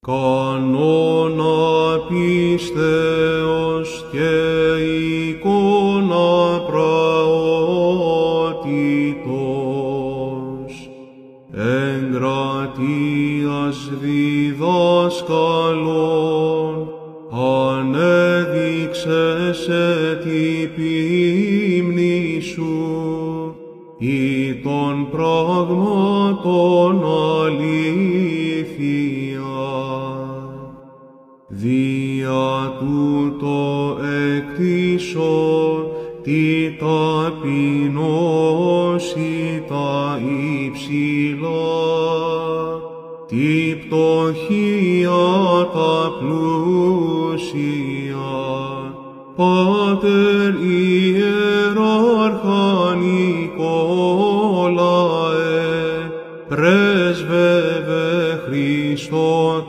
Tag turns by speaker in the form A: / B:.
A: κανόνα πίστεως και εικόνα πραότητος, εγκρατείας διδάσκαλον, ανέδειξες την ποίμνη σου, ή των πραγμάτων αλήθεια. Δια τούτο εκτίσω τη ταπεινώση τα υψηλά, τη πτωχία τα πλούσια, Πάτερ ιερά